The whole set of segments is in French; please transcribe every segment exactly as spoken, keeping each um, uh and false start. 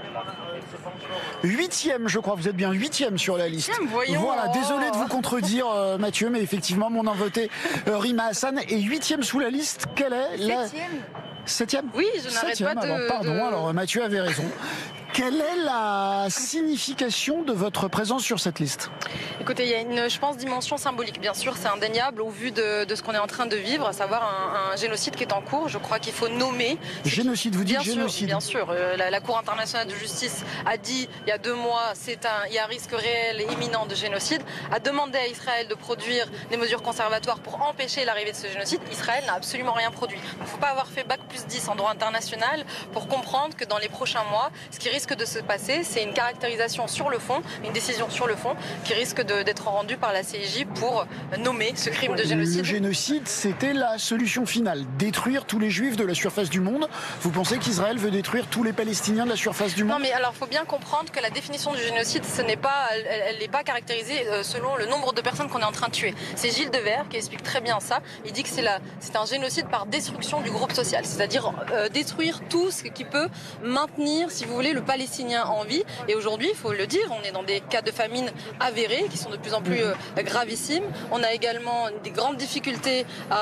Huitième, je crois, vous êtes bien huitième sur la liste. Voyons. Voilà, désolé de vous contredire, euh, Mathieu, mais effectivement, mon invité euh, Rima Hassan est huitième sous la liste. Quelle est la... Septième. Septième. Oui, je n'arrête Septième, pas de... alors, pardon, de... alors Mathieu avait raison. Quelle est la signification de votre présence sur cette liste? Écoutez, il y a une, je pense, dimension symbolique. Bien sûr, c'est indéniable au vu de, de ce qu'on est en train de vivre, à savoir un, un génocide qui est en cours. Je crois qu'il faut nommer. Génocide, vous dites bien génocide sûr, Bien sûr, euh, la, la Cour internationale de justice a dit il y a deux mois, c'est un, il y a un risque réel et imminent de génocide, a demandé à Israël de produire des mesures conservatoires pour empêcher l'arrivée de ce génocide. Israël n'a absolument rien produit. Il ne faut pas avoir fait bac plus dix en droit international pour comprendre que dans les prochains mois, ce qui risque de se passer, c'est une caractérisation sur le fond, une décision sur le fond qui risque d'être rendue par la C I J pour nommer ce crime de génocide. Le génocide, c'était la solution finale. Détruire tous les juifs de la surface du monde. Vous pensez qu'Israël veut détruire tous les Palestiniens de la surface du monde? Non, mais alors il faut bien comprendre que la définition du génocide, ce n'est pas, elle n'est pas caractérisée selon le nombre de personnes qu'on est en train de tuer. C'est Gilles Devers qui explique très bien ça. Il dit que c'est un génocide par destruction du groupe social, c'est-à-dire euh, détruire tout ce qui peut maintenir, si vous voulez, le Palestinien en vie. Et aujourd'hui, il faut le dire, on est dans des cas de famine avérés qui sont de plus en plus euh, gravissimes. On a également des grandes difficultés à,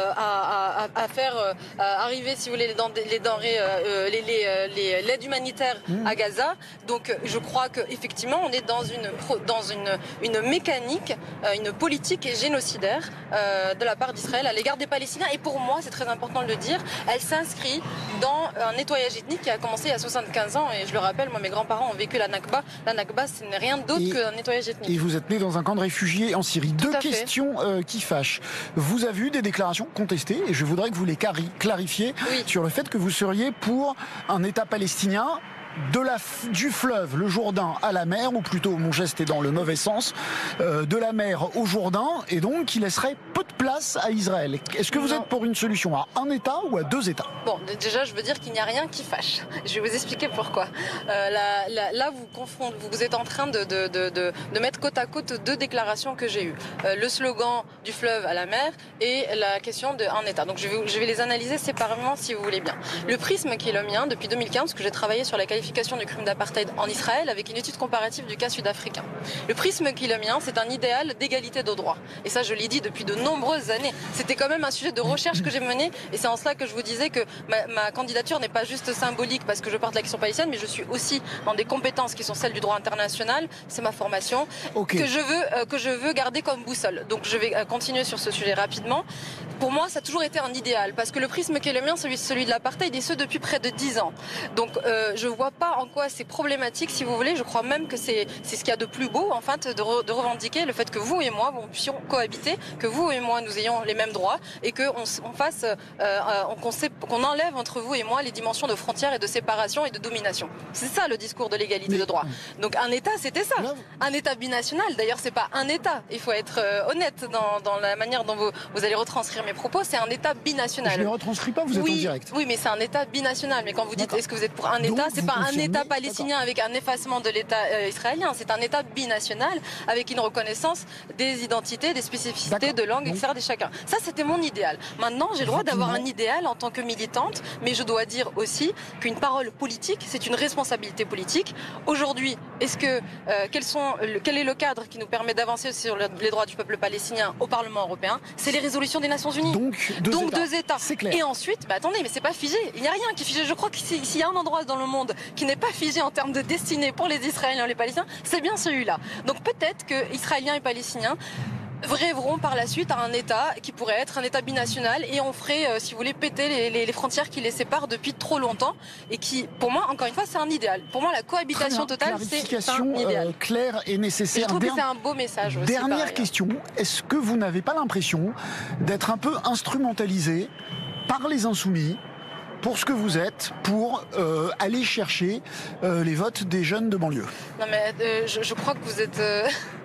à, à, à faire euh, à arriver, si vous voulez, les denrées, les denrées, euh, les, les, les, l'aide humanitaire à Gaza. Donc, je crois qu'effectivement, on est dans une, dans une, une mécanique, euh, une politique génocidaire euh, de la part d'Israël à l'égard des Palestiniens. Et pour moi, c'est très important de le dire, elle s'inscrit dans un nettoyage ethnique qui a commencé il y a soixante-quinze ans. Et je le rappelle, moi, mes grands-parents ont vécu la Nakba. La Nakba, ce n'est rien d'autre qu'un nettoyage ethnique. Et vous êtes né dans un camp de réfugiés en Syrie. Tout Deux questions euh, qui fâchent. Vous avez eu des déclarations contestées, et je voudrais que vous les clarifiez oui. sur le fait que vous seriez pour un État palestinien de la, du fleuve, le Jourdain, à la mer, ou plutôt, mon geste est dans le mauvais sens, euh, de la mer au Jourdain, et donc qui laisserait peu de place à Israël. Est-ce que vous non. êtes pour une solution à un État ou à deux États? Bon, déjà, je veux dire qu'il n'y a rien qui fâche. Je vais vous expliquer pourquoi. Euh, là, là, là, vous confondez, vous êtes en train de, de, de, de, de mettre côte à côte deux déclarations que j'ai eues. Euh, le slogan du fleuve à la mer et la question d'un État. Donc, je vais, je vais les analyser séparément, si vous voulez bien. Le prisme qui est le mien, depuis deux mille quinze, que j'ai travaillé sur la qualification du crime d'apartheid en Israël avec une étude comparative du cas sud-africain. Le prisme qui est le mien, c'est un idéal d'égalité de droit. Et ça, je l'ai dit depuis de nombreuses années. C'était quand même un sujet de recherche que j'ai mené, et c'est en cela que je vous disais que ma, ma candidature n'est pas juste symbolique parce que je porte la question palestinienne, mais je suis aussi dans des compétences qui sont celles du droit international. C'est ma formation okay. que je veux euh, que je veux garder comme boussole. Donc je vais euh, continuer sur ce sujet rapidement. Pour moi, ça a toujours été un idéal parce que le prisme qui est le mien, celui, celui de l'apartheid, et ce depuis près de dix ans. Donc euh, je vois pas en quoi c'est problématique, si vous voulez. Je crois même que c'est ce qu'il y a de plus beau, en fait, de, re, de revendiquer le fait que vous et moi, nous puissions cohabiter, que vous et moi, nous ayons les mêmes droits, et qu'on on fasse, euh, qu'on qu'on enlève entre vous et moi les dimensions de frontières et de séparation et de domination. C'est ça le discours de l'égalité Mais... de droit. Donc un État, c'était ça. Un État binational. D'ailleurs, c'est pas un État. Il faut être euh, honnête dans, dans la manière dont vous, vous allez retranscrire mes propos. C'est un État binational. Je ne les retranscris pas, vous êtes oui, en direct. Oui, mais c'est un État binational. Mais quand vous dites est-ce que vous êtes pour un État, c'est pas un État palestinien avec un effacement de l'État euh, israélien. C'est un État binational avec une reconnaissance des identités, des spécificités de langue, et cetera de chacun. Ça, c'était mon idéal. Maintenant, j'ai le droit d'avoir un idéal en tant que militante, mais je dois dire aussi qu'une parole politique, c'est une responsabilité politique. Aujourd'hui, est-ce que euh, quels sont, le, quel est le cadre qui nous permet d'avancer sur le, les droits du peuple palestinien au Parlement européen? C'est les résolutions des Nations Unies. Donc, deux Donc États. deux États. C'est clair. Et ensuite, bah, attendez, mais c'est pas figé. Il n'y a rien qui est figé. Je crois que s'il y a un endroit dans le monde qui n'est pas figé en termes de destinée pour les Israéliens et les Palestiniens, c'est bien celui-là. Donc peut-être que Israéliens et Palestiniens rêveront par la suite à un État qui pourrait être un État binational, et on ferait, euh, si vous voulez, péter les, les, les frontières qui les séparent depuis trop longtemps, et qui, pour moi, encore une fois, c'est un idéal. Pour moi, la cohabitation totale, c'est un idéal. Euh, claire et nécessaire. Et je trouve Der... que c'est un beau message aussi. Dernière pareil. question, est-ce que vous n'avez pas l'impression d'être un peu instrumentalisé par les insoumis pour ce que vous êtes, pour euh, aller chercher euh, les votes des jeunes de banlieue? Non mais euh, je, je crois que vous êtes... Euh...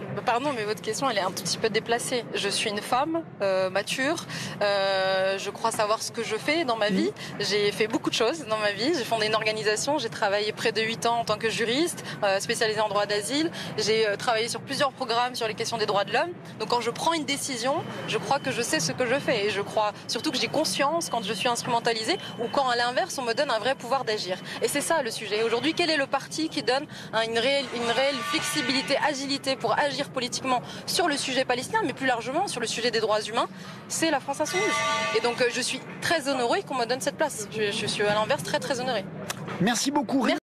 Pardon, mais votre question, elle est un tout petit peu déplacée. Je suis une femme euh, mature. Euh, je crois savoir ce que je fais dans ma vie. J'ai fait beaucoup de choses dans ma vie. J'ai fondé une organisation. J'ai travaillé près de huit ans en tant que juriste, euh, spécialisée en droit d'asile. J'ai euh, travaillé sur plusieurs programmes sur les questions des droits de l'homme. Donc quand je prends une décision, je crois que je sais ce que je fais. Et je crois surtout que j'ai conscience quand je suis instrumentalisée ou quand à l'inverse, on me donne un vrai pouvoir d'agir. Et c'est ça le sujet. Aujourd'hui, quel est le parti qui donne hein, une, réelle, une réelle flexibilité, agilité pour agir politiquement sur le sujet palestinien, mais plus largement sur le sujet des droits humains? C'est la France insoumise. Et donc je suis très honorée qu'on me donne cette place. Je, je suis à l'inverse très très honorée. Merci beaucoup. Merci.